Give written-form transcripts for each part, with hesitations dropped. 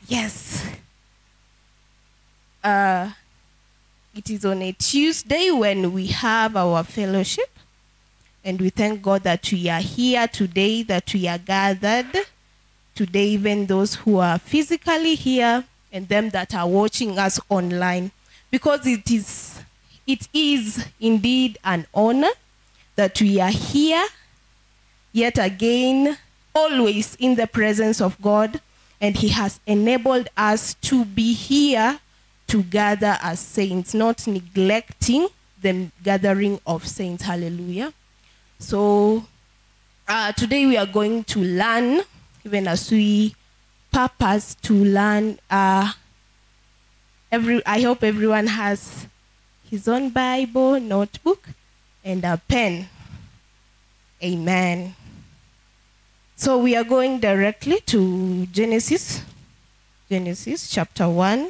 Yes. It is on a Tuesday when we have our fellowship. And we thank God that we are here today, that we are gathered today, even those who are physically here and them that are watching us online. Because it is indeed an honor that we are here yet again, always in the presence of God. And he has enabled us to be here to gather as saints, not neglecting the gathering of saints. Hallelujah. So today we are going to learn, even as we purpose to learn. I hope everyone has his own Bible, notebook, and a pen. Amen. So we are going directly to Genesis chapter 1.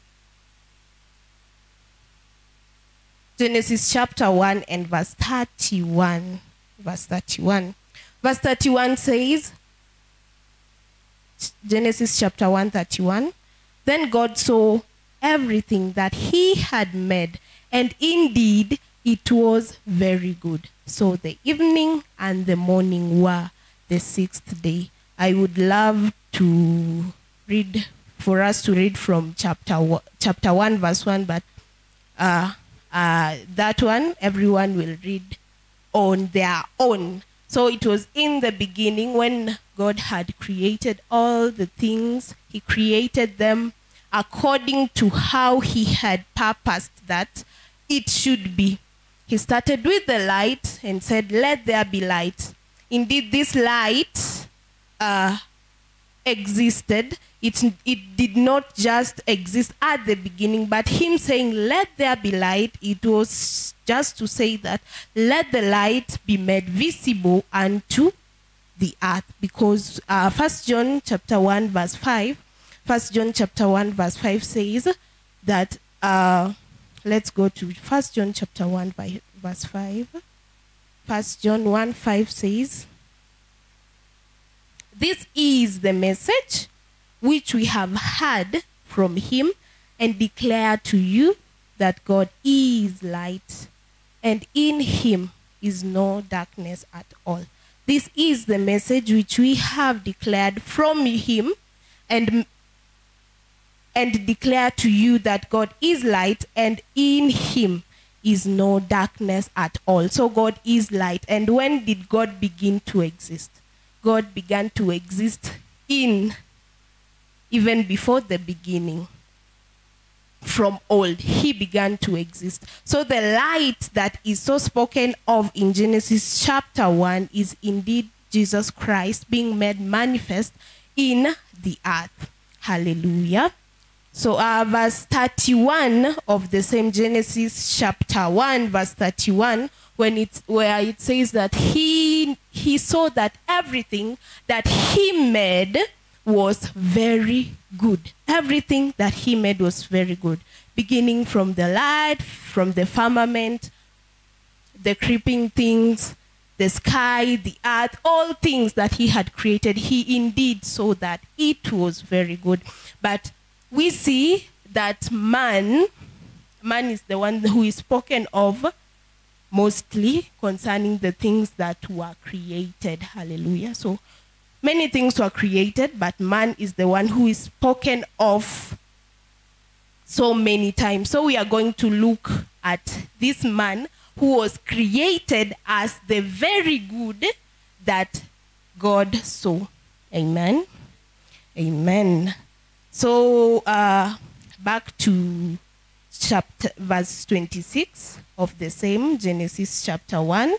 Genesis chapter 1 and verse 31. Verse 31 says, Genesis chapter 1, 31. Then God saw everything that he had made, and indeed it was very good. So the evening and the morning were the sixth day. I would love to read, for us to read from chapter 1, verse 1, but that one, everyone will read on their own. So it was in the beginning when God had created all the things. He created them according to how he had purposed that it should be. He started with the light and said, "Let there be light." Indeed, this light existed. It did not just exist at the beginning, but him saying, "Let there be light," it was just to say that let the light be made visible unto the earth. Because 1 John chapter 1 verse 5, 1 John chapter 1 verse 5 says that, let's go to 1 John chapter 1 verse 5. 1 John 1 5 says, "This is the message which we have heard from him and declare to you, that God is light, and in him is no darkness at all." This is the message which we have declared from him and declare to you, that God is light, and in him is no darkness at all. So God is light. And when did God begin to exist? God began to exist even before the beginning. From old, he began to exist. So the light that is so spoken of in Genesis chapter 1 is indeed Jesus Christ being made manifest in the earth. Hallelujah. So verse 31 of the same Genesis chapter 1, verse 31, where it says that he saw that everything that he made was very good. Everything that he made was very good. Beginning from the light, from the firmament, the creeping things, the sky, the earth, all things that he had created, he indeed saw that it was very good. But we see that man is the one who is spoken of mostly concerning the things that were created. Hallelujah. So many things were created, but man is the one who is spoken of so many times. So we are going to look at this man who was created as the very good that God saw. Amen. Amen. So back to verse 26 of the same Genesis chapter 1.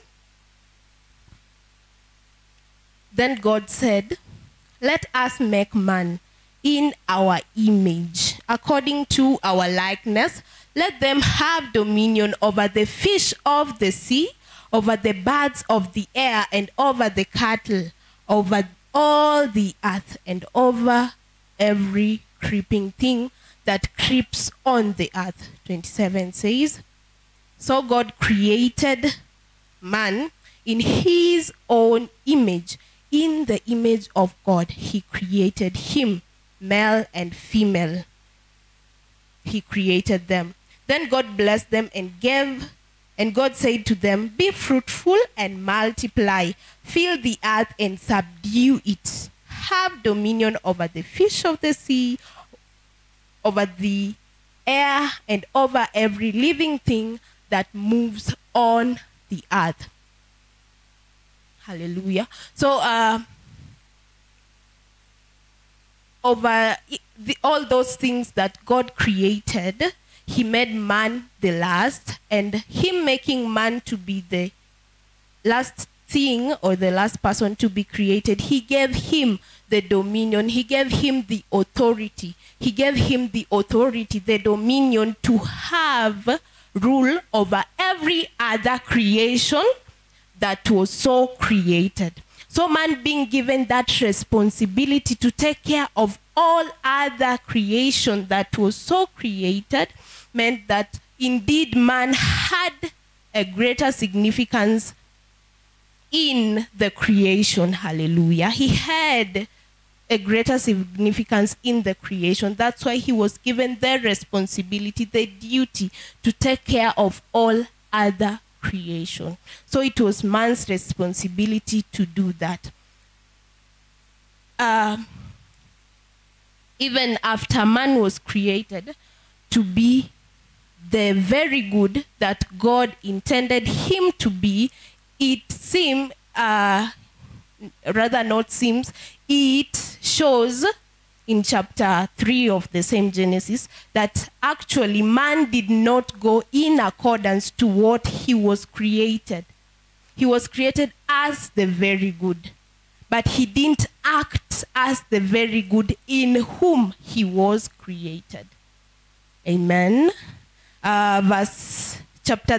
Then God said, "Let us make man in our image, according to our likeness. Let them have dominion over the fish of the sea, over the birds of the air, and over the cattle, over all the earth, and over every creeping thing that creeps on the earth." 27 says, "So God created man in his own image. In the image of God, he created him. male and female. He created them. Then God blessed them and God said to them, "Be fruitful and multiply, fill the earth and subdue it. Have dominion over the fish of the sea, over the air, and over every living thing that moves on the earth." Hallelujah. So, over all those things that God created, he made man the last, and him making man to be the last thing or the last person to be created, he gave him the dominion, he gave him the authority. He gave him the authority, the dominion to have rule over every other creation that was so created. So man being given that responsibility to take care of all other creation that was so created meant that indeed man had a greater significance in the creation. Hallelujah. He had a greater significance in the creation. That's why he was given the responsibility, the duty to take care of all other creation. So it was man's responsibility to do that. Even after man was created to be the very good that God intended him to be, it seems, it shows in chapter 3 of the same Genesis that actually man did not go in accordance to what he was created. He was created as the very good, but he didn't act as the very good in whom he was created. Amen. Chapter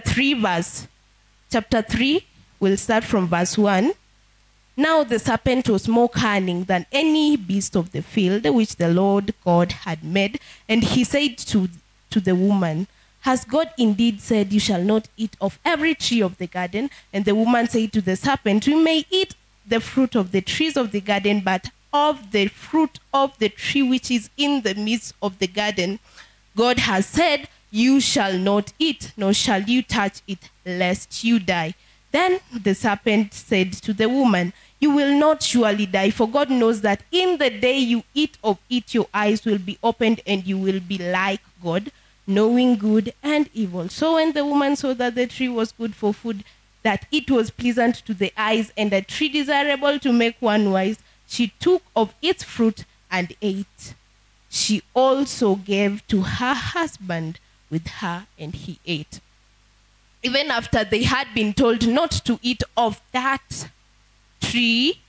3, we'll start from verse 1. Now the serpent was more cunning than any beast of the field which the Lord God had made. And he said to the woman, "Has God indeed said, you shall not eat of every tree of the garden?" And the woman said to the serpent, "We may eat the fruit of the trees of the garden, but of the fruit of the tree which is in the midst of the garden, God has said, you shall not eat, nor shall you touch it, lest you die." Then the serpent said to the woman, "You will not surely die, for God knows that in the day you eat of it, your eyes will be opened, and you will be like God, knowing good and evil." So when the woman saw that the tree was good for food, that it was pleasant to the eyes, and a tree desirable to make one wise, she took of its fruit and ate. She also gave to her husband with her, and he ate. Even after they had been told not to eat of that tree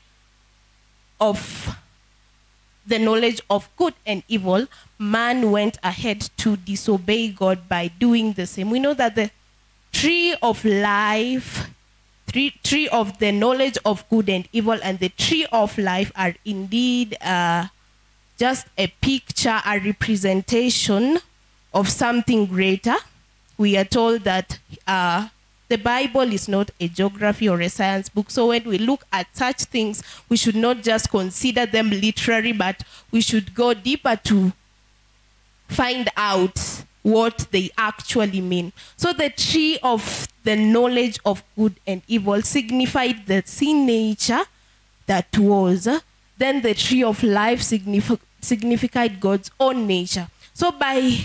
of the knowledge of good and evil, man went ahead to disobey God by doing the same. We know that the tree of life, tree of the knowledge of good and evil, and the tree of life are indeed just a picture, a representation of something greater. We are told that the Bible is not a geography or a science book. So when we look at such things, we should not just consider them literary, but we should go deeper to find out what they actually mean. So the tree of the knowledge of good and evil signified the sin nature that was. Then the tree of life signified God's own nature. So by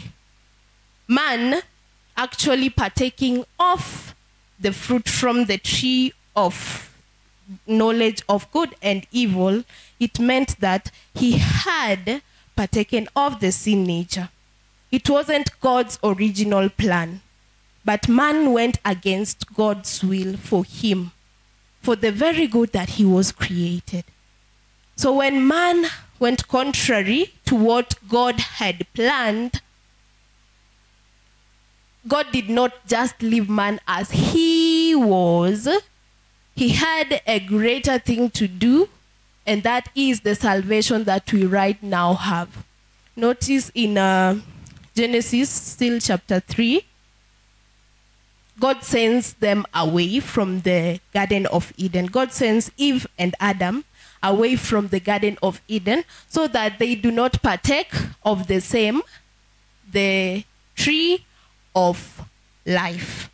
man actually partaking of the fruit from the tree of knowledge of good and evil, it meant that he had partaken of the sin nature. It wasn't God's original plan, but man went against God's will for him, for the very good that he was created. So when man went contrary to what God had planned, God did not just leave man as he was. He had a greater thing to do, and that is the salvation that we right now have. Notice in Genesis, still chapter 3, God sends them away from the Garden of Eden. God sends Eve and Adam away from the Garden of Eden so that they do not partake of the same, the tree of life.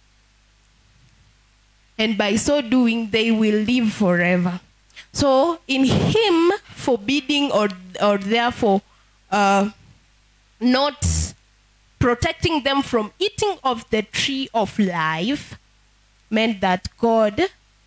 And by so doing, they will live forever. So in him forbidding or therefore not protecting them from eating of the tree of life meant that God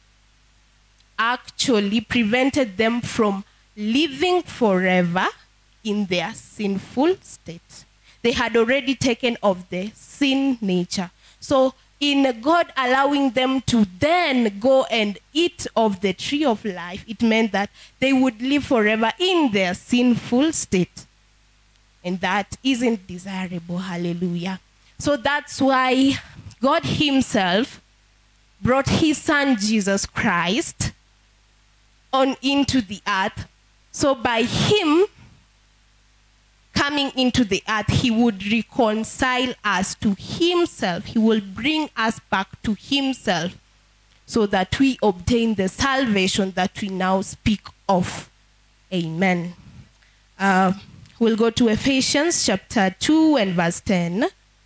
actually prevented them from living forever in their sinful state. They had already taken of the sin nature. So in God allowing them to then go and eat of the tree of life, it meant that they would live forever in their sinful state. And that isn't desirable. Hallelujah. So that's why God himself brought his son Jesus Christ on into the earth. So by him coming into the earth, he would reconcile us to himself. He will bring us back to himself so that we obtain the salvation that we now speak of. Amen. We'll go to Ephesians chapter 2 and verse 10.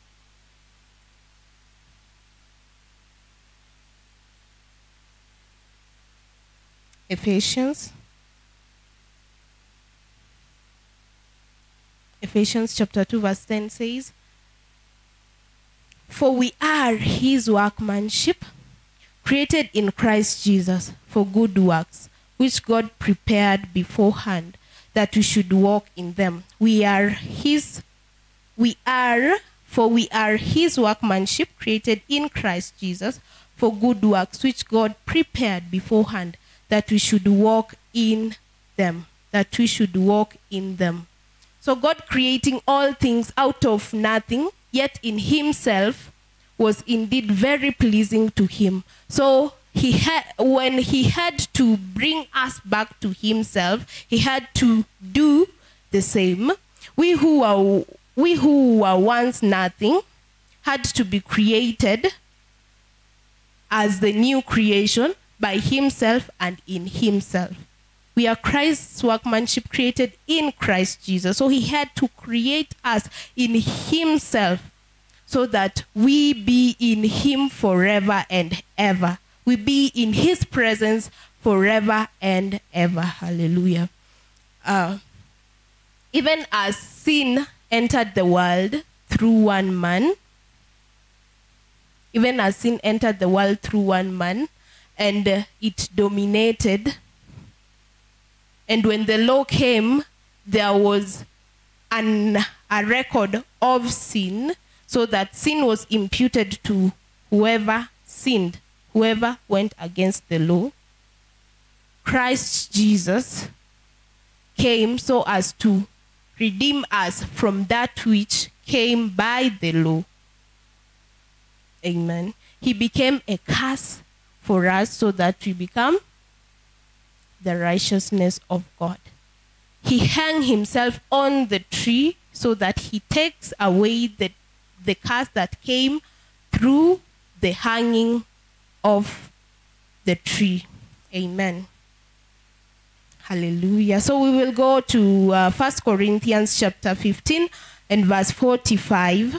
Ephesians chapter 2 verse 10 says, "For we are his workmanship, created in Christ Jesus for good works, which God prepared beforehand that we should walk in them. We are his workmanship, created in Christ Jesus for good works, which God prepared beforehand that we should walk in them." That we should walk in them. So God creating all things out of nothing, yet in himself, was indeed very pleasing to him. So when he had to bring us back to himself, he had to do the same. We who were once nothing had to be created as the new creation by himself and in himself. We are Christ's workmanship, created in Christ Jesus. So he had to create us in himself so that we be in him forever and ever. We be in his presence forever and ever. Hallelujah. Even as sin entered the world through one man, and it dominated. And when the law came, there was a record of sin, so that sin was imputed to whoever sinned, whoever went against the law. Christ Jesus came so as to redeem us from that which came by the law. Amen. He became a curse for us so that we become the righteousness of God. He hung himself on the tree so that he takes away the curse that came through the hanging of the tree. Amen. Hallelujah. So we will go to 1 Corinthians chapter 15 and verse 45.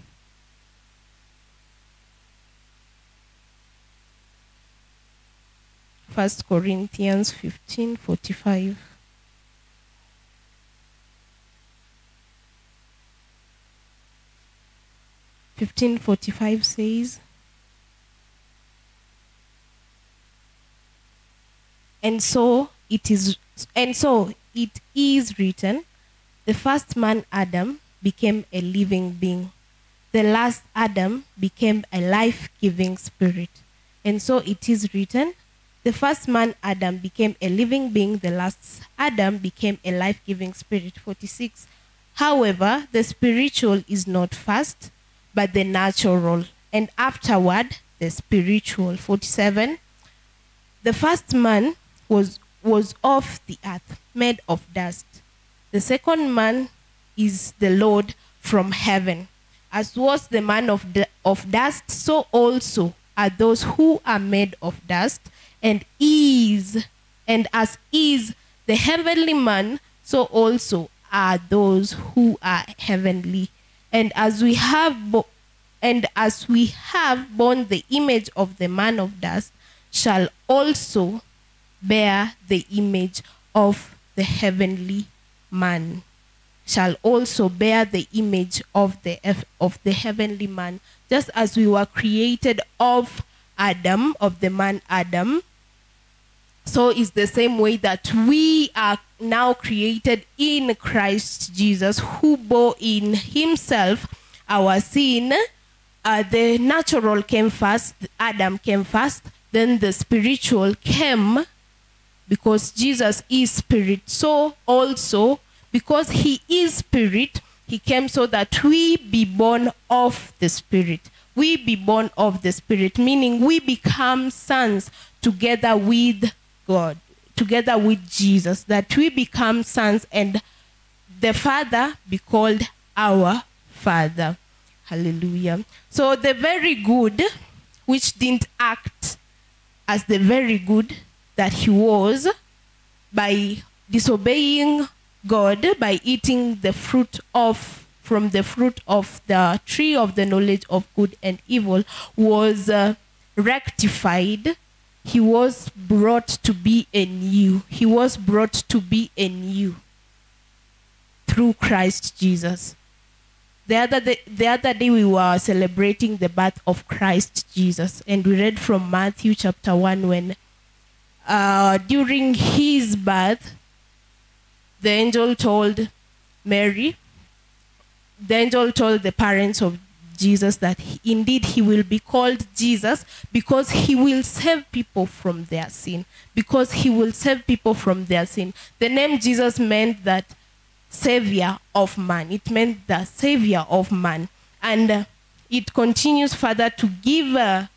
1 Corinthians 15:45. Says, and so it is written, the first man Adam became a living being. The last Adam became a life-giving spirit. And so it is written, the first man Adam became a living being, the last Adam became a life-giving spirit. 46. However, the spiritual is not first, but the natural, and afterward the spiritual. 47. The first man was of the earth, made of dust. The second man is the Lord from heaven. As was the man of dust, so also are those who are made of dust. And And as is the heavenly man, so also are those who are heavenly. And as we have borne the image of the man of dust, shall also bear the image of the heavenly man. Shall also bear the image of the heavenly man. Just as we were created of Adam, of the man Adam, so is the same way that we are now created in Christ Jesus, who bore in himself our sin. The natural came first, Adam came first, then the spiritual came, because Jesus is spirit. So also, because he is spirit, he came so that we be born of the spirit. We be born of the spirit, meaning we become sons together with God, together with Jesus, that we become sons and the Father be called our Father. Hallelujah. So the very good, which didn't act as the very good that he was, by disobeying God, by eating the fruit from the fruit of the tree of the knowledge of good and evil, was rectified. He was brought to be anew. He was brought to be anew through Christ Jesus. The other day we were celebrating the birth of Christ Jesus, and we read from Matthew chapter 1 when during his birth, the angel told Mary, the angel told the parents of Jesus that indeed he will be called Jesus because he will save people from their sin. Because he will save people from their sin. The name Jesus meant that Savior of man. It meant the Savior of man. And it continues further to give a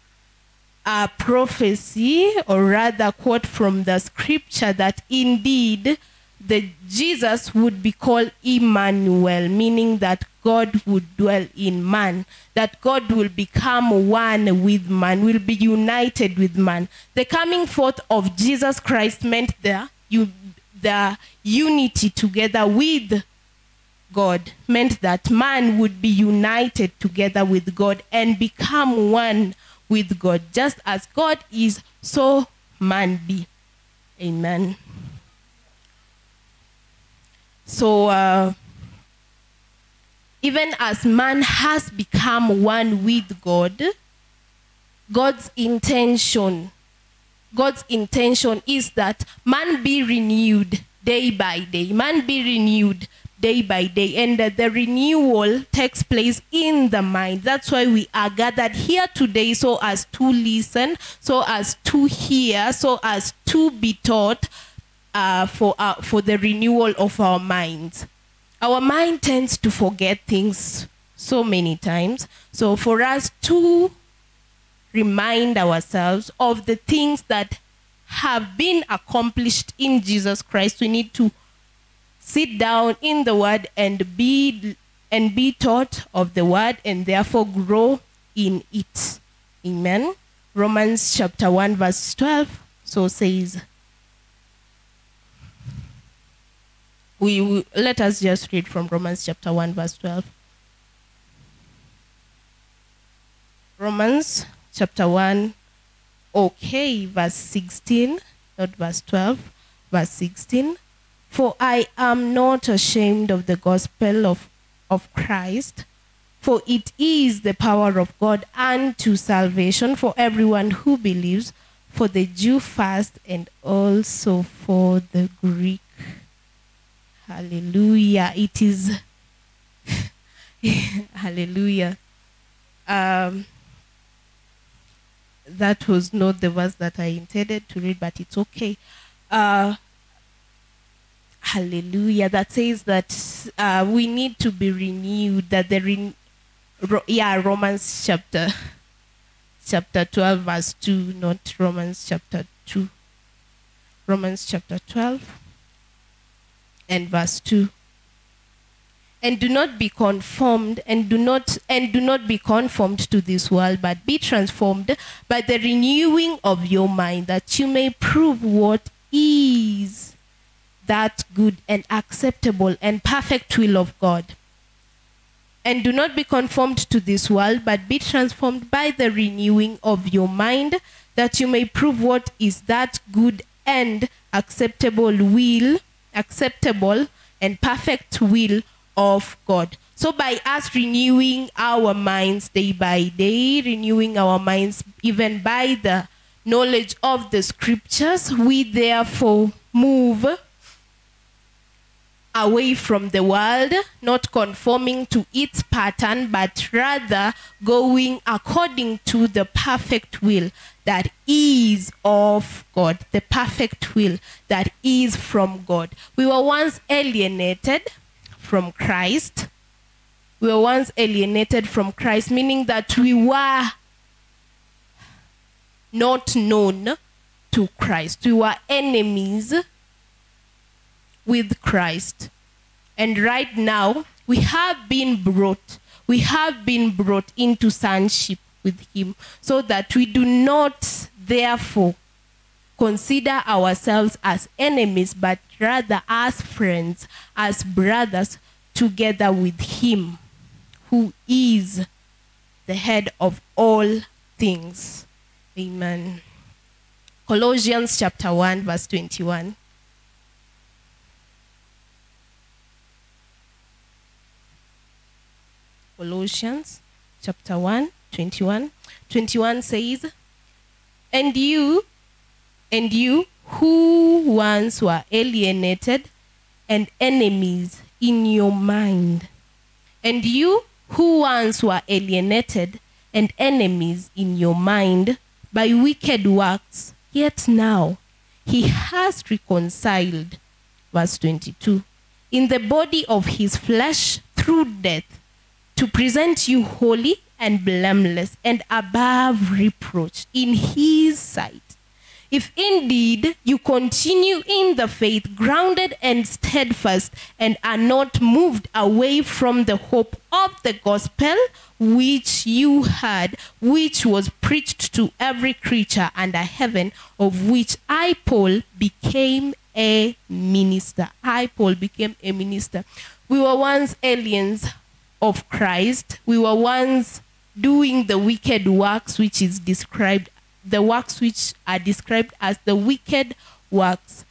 prophecy, or rather quote from the scripture, that indeed the Jesus would be called Emmanuel, meaning that God would dwell in man, that God will become one with man, will be united with man. The coming forth of Jesus Christ meant the unity together with God, meant that man would be united together with God and become one with God. Just as God is, so man be. Amen. So, even as man has become one with God, God's intention is that man be renewed day by day. Man be renewed day by day. And the renewal takes place in the mind. That's why we are gathered here today, so as to listen, so as to hear, so as to be taught for the renewal of our minds. Our mind tends to forget things so many times. So for us to remind ourselves of the things that have been accomplished in Jesus Christ, we need to sit down in the Word and be taught of the Word, and therefore grow in it. Amen. Romans chapter 1 verse 12 so says, let us just read from Romans chapter 1 verse 12. Romans chapter 1, verse 16, not verse 12, verse 16. For I am not ashamed of the gospel of Christ, for it is the power of God unto salvation for everyone who believes, for the Jew first and also for the Greek. Hallelujah. It is, hallelujah. That was not the verse that I intended to read, but it's okay. Hallelujah. That says that we need to be renewed. That Romans chapter 12 verse 2, not Romans chapter 2. Romans chapter 12 and verse 2. And do not be conformed, and do not be conformed to this world, but be transformed by the renewing of your mind, that you may prove what is that good and acceptable and perfect will of God. And do not be conformed to this world, but be transformed by the renewing of your mind, that you may prove what is that good and acceptable and perfect will of God. So by us renewing our minds day by day, renewing our minds even by the knowledge of the scriptures, we therefore move away from the world, not conforming to its pattern, but rather going according to the perfect will that is of God, the perfect will that is from God. We were once alienated from Christ. We were once alienated from Christ, meaning that we were not known to Christ. We were enemies with Christ. And right now, we have been brought into sonship with him, so that we do not therefore consider ourselves as enemies, but rather as friends, as brothers, together with him, who is the head of all things. Amen. Colossians chapter 1, verse 21. Colossians chapter 1, 21. 21 says, And you who once were alienated and enemies in your mind. And you who once were alienated and enemies in your mind by wicked works, yet now he has reconciled, verse 22, in the body of his flesh through death, to present you holy and blameless and above reproach in his sight. If indeed you continue in the faith, grounded and steadfast, and are not moved away from the hope of the gospel which you heard, which was preached to every creature under heaven, of which I, Paul, became a minister. I, Paul, became a minister. We were once aliens of Christ. We were once doing the wicked works, which is described, the works which are described as the wicked works.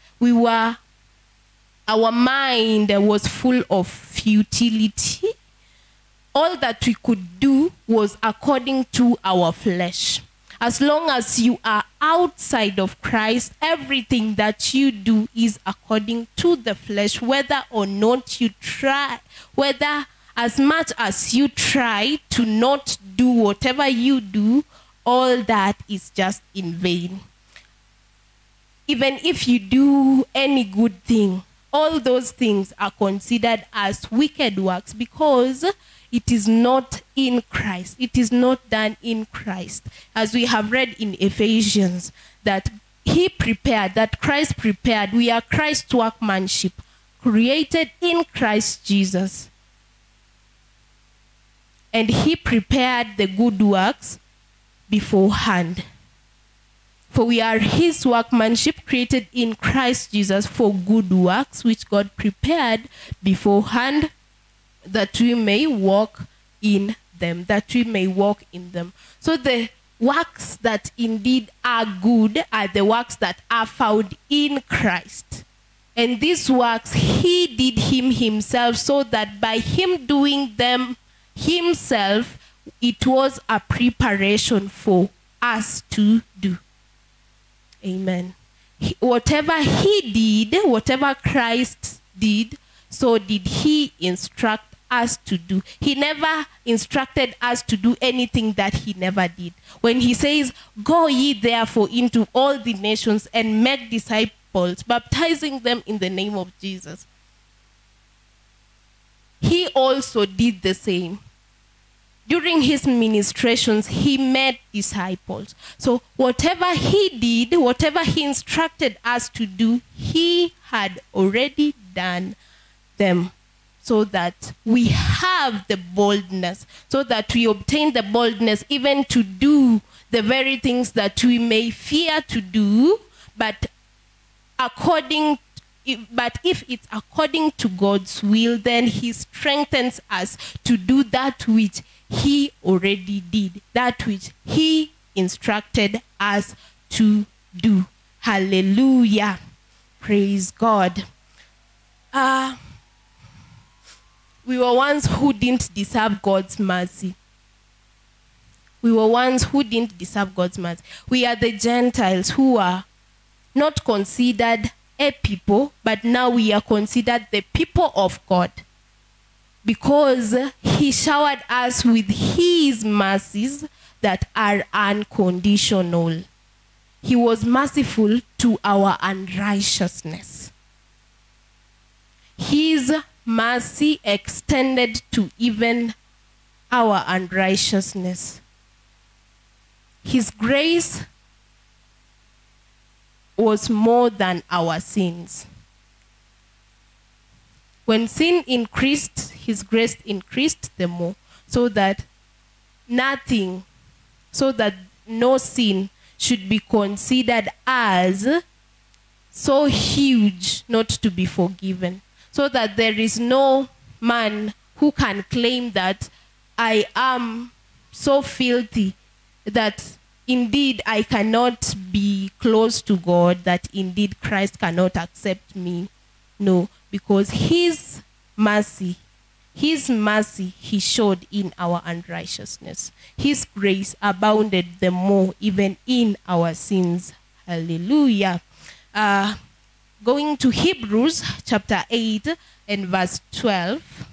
Our mind was full of futility. All that we could do was according to our flesh. As long as you are outside of Christ, everything that you do is according to the flesh, whether or not you try, whether as much as you try to not do whatever you do, all that is just in vain. Even if you do any good thing, all those things are considered as wicked works, because it is not in Christ. It is not done in Christ. As we have read in Ephesians, that Christ prepared. We are Christ's workmanship, created in Christ Jesus. And he prepared the good works beforehand. For we are his workmanship, created in Christ Jesus for good works, which God prepared beforehand, that we may walk in them. So the works that indeed are good are the works that are found in Christ. And these works he did himself, so that by him doing them himself, it was a preparation for us to do. Amen. Whatever he did, whatever Christ did, so did he instruct us to do. He never instructed us to do anything that he never did. When he says, "Go ye therefore into all the nations and make disciples, baptizing them in the name of Jesus," he also did the same. During his ministrations, he made disciples. So whatever he did, whatever he instructed us to do, he had already done them, so that we have the boldness, so that we obtain the boldness even to do the very things that we may fear to do, but if it's according to God's will, then he strengthens us to do that which he already did, that which he instructed us to do. Hallelujah. Praise God. We were ones who didn't deserve God's mercy. We were ones who didn't deserve God's mercy. We are the Gentiles who are not considered a people, but now we are considered the people of God, because he showered us with his mercies that are unconditional. He was merciful to our unrighteousness. His mercy extended to even our unrighteousness. His grace was more than our sins. When sin increased, his grace increased the more, so that no sin should be considered as so huge not to be forgiven. So that there is no man who can claim that I am so filthy that indeed I cannot be close to God, that indeed Christ cannot accept me. No, because his mercy he showed in our unrighteousness. His grace abounded the more even in our sins. Hallelujah. Going to Hebrews chapter 8 and verse 12.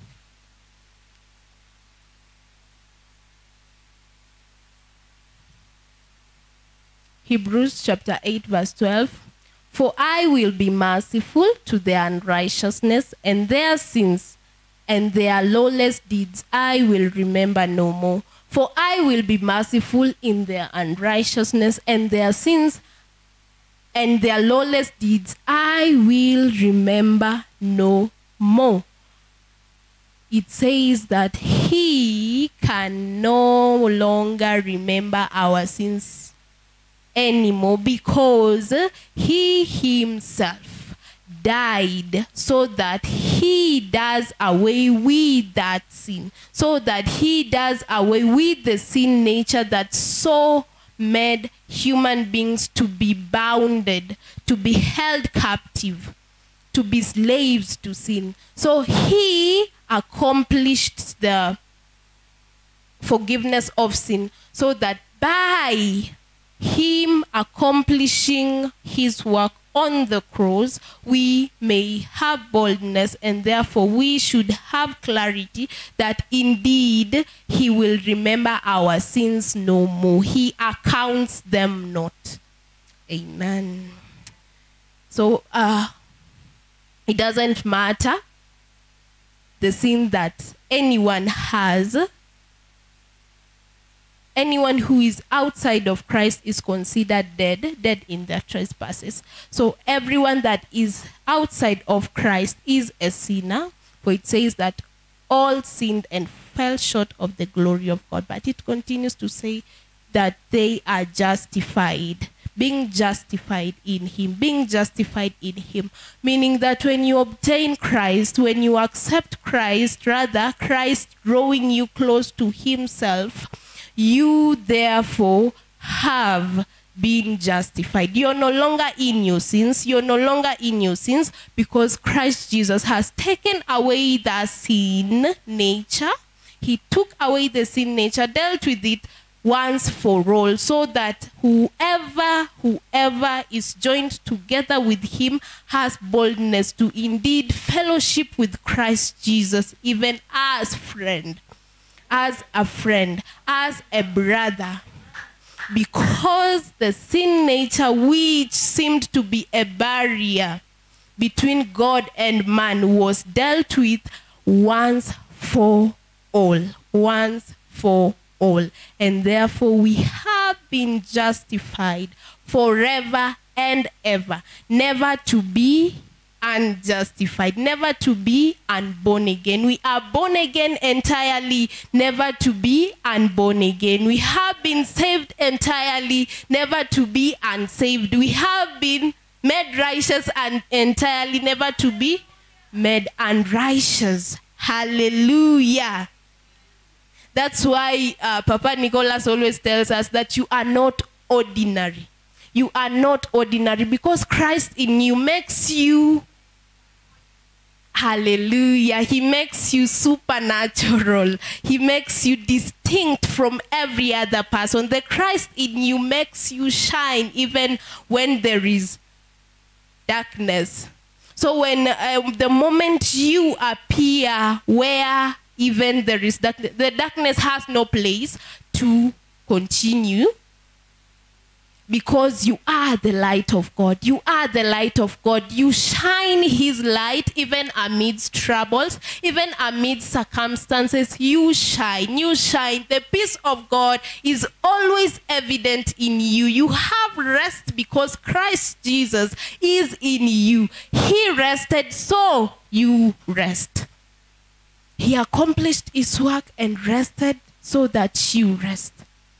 Hebrews chapter 8 verse 12. For I will be merciful to their unrighteousness, and their sins and their lawless deeds I will remember no more. For I will be merciful in their unrighteousness, and their sins and their lawless deeds I will remember no more. It says that he can no longer remember our sins anymore, because he himself died so that he does away with that sin, so that he does away with the sin nature that so made human beings to be bounded, to be held captive, to be slaves to sin. So he accomplished the forgiveness of sin, so that by him accomplishing his work on the cross, we may have boldness, and therefore we should have clarity that indeed he will remember our sins no more. He accounts them not. Amen. So it doesn't matter the sin that anyone has. Anyone who is outside of Christ is considered dead in their trespasses. So everyone that is outside of Christ is a sinner, for it says that all sinned and fell short of the glory of God. But it continues to say that they are justified, being justified in him, meaning that when you obtain Christ, when you accept Christ, rather Christ drawing you close to himself, you therefore have been justified. You're no longer in your sins. You're no longer in your sins because Christ Jesus has taken away the sin nature. He took away the sin nature, dealt with it once for all, so that whoever is joined together with him has boldness to indeed fellowship with Christ Jesus, even as friend, as a friend, as a brother. Because the sin nature, which seemed to be a barrier between God and man, was dealt with once for all. Once for all. And therefore we have been justified forever and ever. Never to be unjustified, never to be unborn again. We are born again entirely, never to be unborn again. We have been saved entirely, never to be unsaved. We have been Made righteous and entirely, never to be made unrighteous. Hallelujah. That's why Papa Nicholas always tells us that you are not ordinary. You are not ordinary because Christ in you makes you, hallelujah, he makes you supernatural. He makes you distinct from every other person. The Christ in you makes you shine even when there is darkness. So when the moment you appear where even there is darkness, the darkness has no place to continue, because you are the light of God. You are the light of God. You shine his light even amidst troubles, even amidst circumstances. You shine. You shine. The peace of God is always evident in you. You have rest because Christ Jesus is in you. He rested, so you rest. He accomplished his work and rested so that you rest.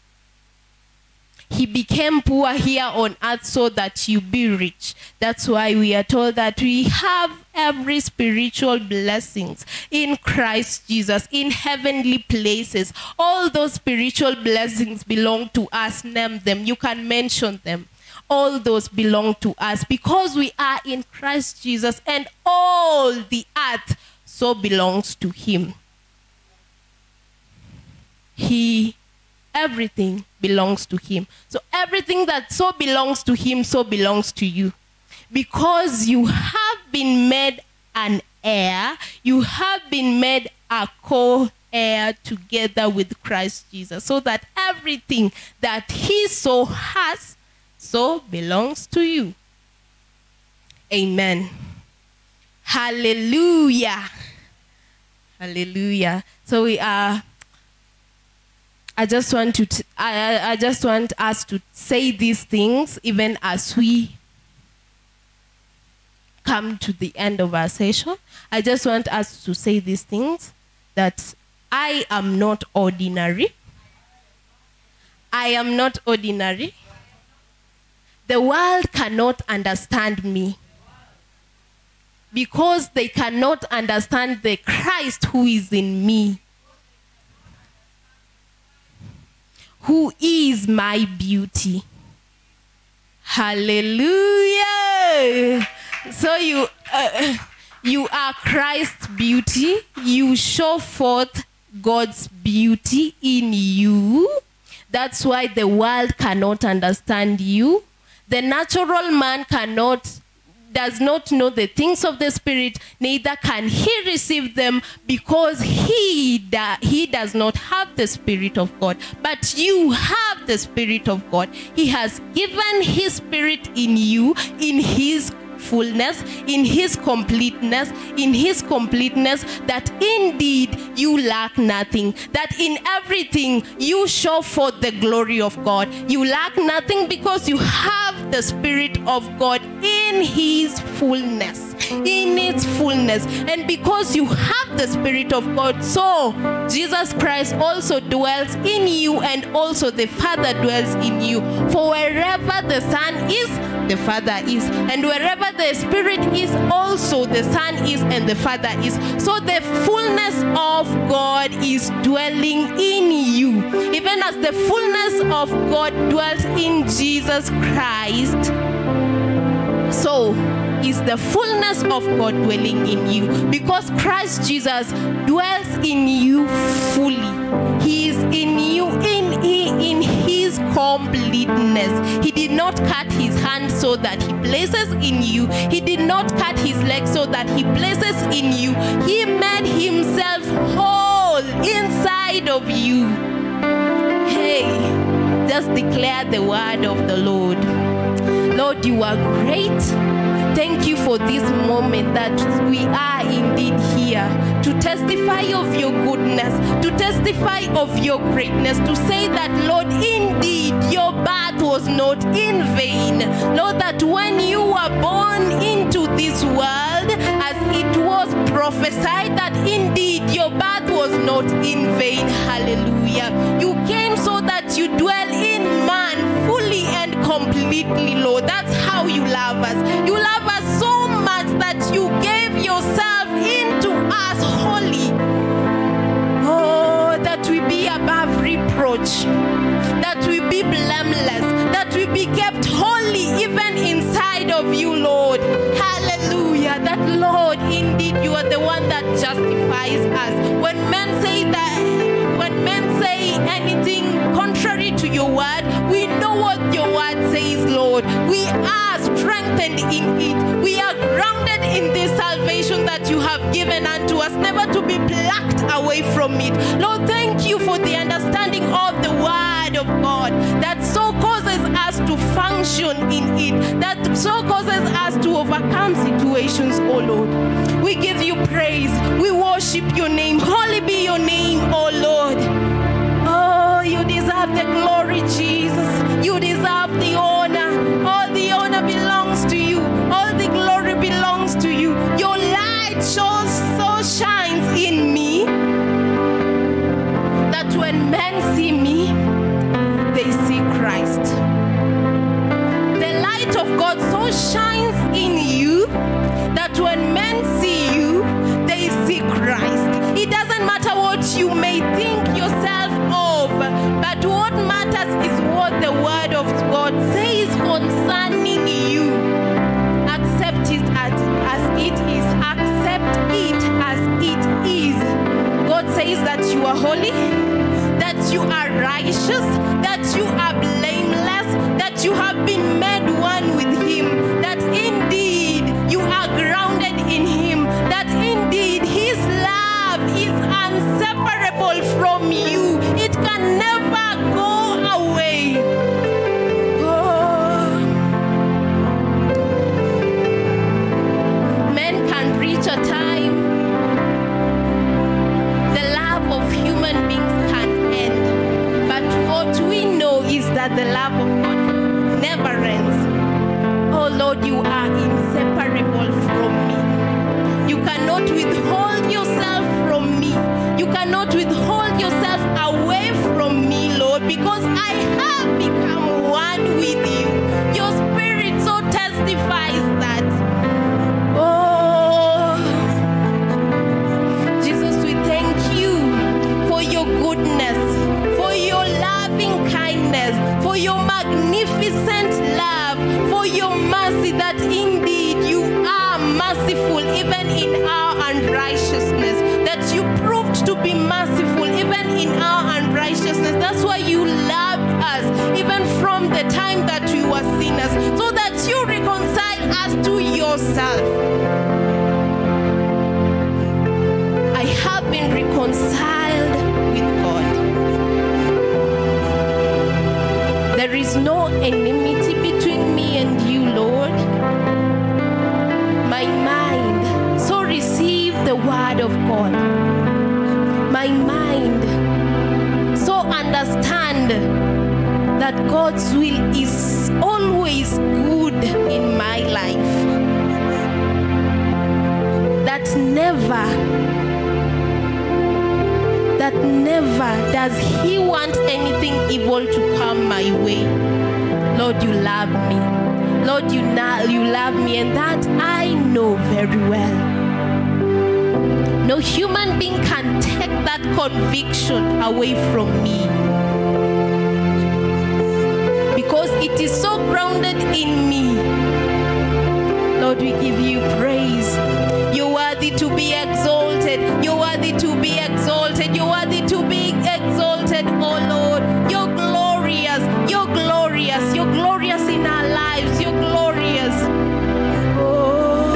He became poor here on earth so that you be rich. That's why we are told that we have every spiritual blessings in Christ Jesus, in heavenly places. All those spiritual blessings belong to us. Name them. You can mention them. All those belong to us because we are in Christ Jesus, and all the earth so belongs to him. Everything belongs to him. So everything that so belongs to him, so belongs to you. Because you have been made an heir, you have been made a co-heir together with Christ Jesus. So that everything that he so has, so belongs to you. Amen. Hallelujah. Hallelujah. So we are... I just want us to say these things even as we come to the end of our session. I just want us to say these things, that I am not ordinary. I am not ordinary. The world cannot understand me because they cannot understand the Christ who is in me, who is my beauty. Hallelujah. So you are Christ's beauty. You show forth God's beauty in you. That's why the world cannot understand you. The natural man does not know the things of the Spirit, neither can he receive them, because he does not have the Spirit of God. But you have the Spirit of God. He has given his Spirit in you, in his fullness, in his completeness, that indeed you lack nothing, that in everything you show forth the glory of God. You lack nothing because you have the Spirit of God in his fullness, and because you have the Spirit of God, so Jesus Christ also dwells in you, and also the Father dwells in you. For wherever the Son is, the Father is, and wherever the Spirit is, also the Son is, and the Father is. So the fullness of God is dwelling in you, even as the fullness of God dwells in Jesus Christ. So is the fullness of God dwelling in you, because Christ Jesus dwells in you fully. He is in you in his completeness. He did not cut his hand so that he places in you. He did not cut his leg so that he places in you. He made himself whole inside of you. Hey, just declare the word of the Lord. Lord, you are great. Thank you for this moment that we are indeed here to testify of your goodness, to testify of your greatness, to say that, Lord, indeed your birth was not in vain. Lord, that when you were born into this world, as it was prophesied, that indeed your birth was not in vain. Hallelujah. You came so that you dwell in man fully and completely. completely, Lord. That's how you love us. You love us so much that you gave yourself into us wholly. Oh, that we be above reproach, that we be blameless, that we be kept holy even inside of you, Lord. Hallelujah. That, Lord, indeed you are the one that justifies us. When men say anything contrary to your word, we know what your word says, Lord. We are strengthened in it. We are grounded in this salvation that you have given unto us, never to be plucked away from it. Lord, thank you for the understanding of the word of God that so causes us to function in it, that so causes us to overcome situations, oh Lord. We give you praise. We worship your name. Holy be your name, oh Lord. Oh, you deserve the glory, Jesus. You deserve the honor. All the honor belongs to you. All the glory belongs to you. Your light so shines in me that when men see me, they see Christ. The light of God so shines in you that when men see you, they see Christ. It doesn't matter what you may think yourself of, but what matters is what the word of God says concerning you. Accept it as it is. Accept it as it is. God says that you are holy, that you are righteous, that you are blameless, that you have been made one with him, that indeed you are grounded in him, that indeed his love is inseparable from you. It can never go away. Oh. Men can reach a time the love of human beings can end, but what we know is that the love of God never ends. Oh Lord, you are inseparable from me. You cannot withhold yourself from me. You cannot withhold yourself away from me, Lord, because I have become one with you. Your spirit so testifies that. Oh, Jesus, we thank you for your goodness, for your loving kindness, for your magnificent love, for your mercy, that indeed you are merciful even in our unrighteousness, that you proved to be merciful even in our unrighteousness. That's why you loved us even from the time that we were sinners, so that you reconcile us to yourself. I have been reconciled with God. There is no enmity between me and you, Lord. My mind, so receive the word of God. My mind, so understand that God's will is always good in my life. That never does he want anything evil to come my way. Lord, you love me. Lord, you love me, and that I know very well. No human being can take that conviction away from me, because it is so grounded in me. Lord, we give you praise. You're worthy to be exalted. You're worthy to be exalted. You're worthy to be exalted, oh Lord. You're glorious. You're glorious. You're glorious in our lives. You're glorious. Oh,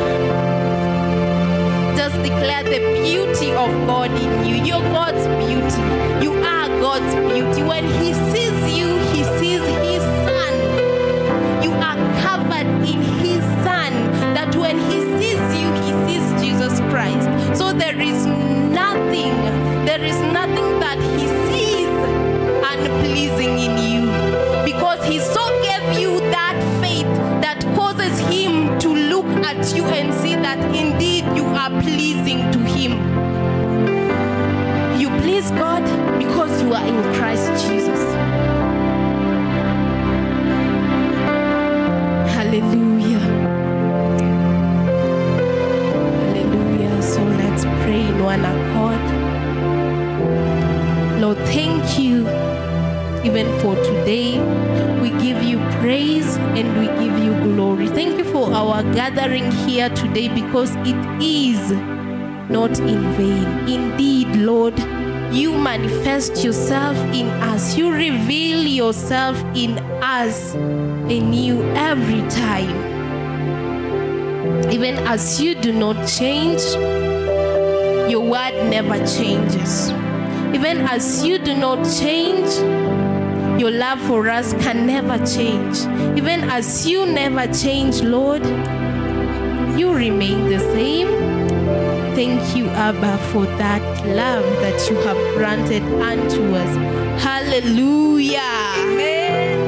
just declare the beauty of God in you. You're God's beauty. You are God's beauty. When he sees you, he sees his son. You are covered in his son, that when he sees you, he sees Jesus Christ. So there is nothing that he sees unpleasing in you, because he so gave you that faith that causes him to look at you and see that indeed you are pleasing to him. You please God because you are in Christ Jesus. one accord. Lord, thank you even for today. We give you praise and we give you glory. Thank you for our gathering here today, because it is not in vain. Indeed, Lord, you manifest yourself in us. You reveal yourself in us anew every time. Even as you do not change, your word never changes. Even as you do not change, your love for us can never change. Even as you never change, Lord, you remain the same. Thank you, Abba, for that love that you have granted unto us. Hallelujah. Amen.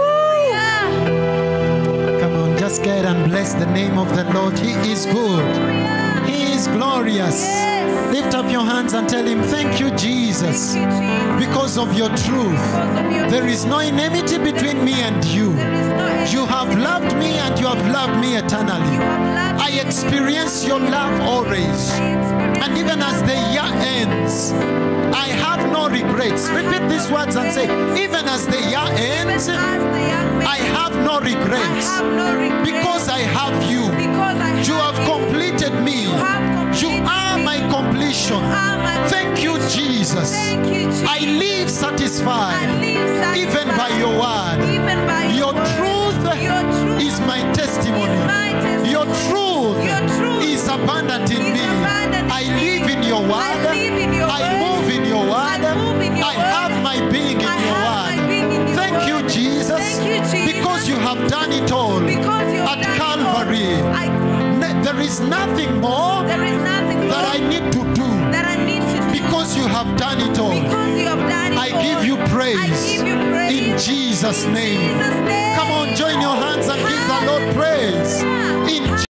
Come on, just get and bless the name of the Lord. He is good. He is glorious. Yes. Lift up your hands and tell him, thank you, Jesus, because of your truth. There is no enmity between me and you. You have loved me and you have loved me eternally. I experience your love always. And even as the year ends, I have no regrets. Repeat these words and say, even as the year ends, I have no regrets. Because I have you. You have completed me. You are my completion. Thank you, Jesus. I live satisfied, even by your word. Your truth is my testimony. Your truth is abundant in me. I live in your word. I move in your word. I have my being in your word. Thank you, Jesus, because you have done it all at Calvary. There is nothing more that I need to do, because you have done it all. I give you praise in Jesus' name. Come on,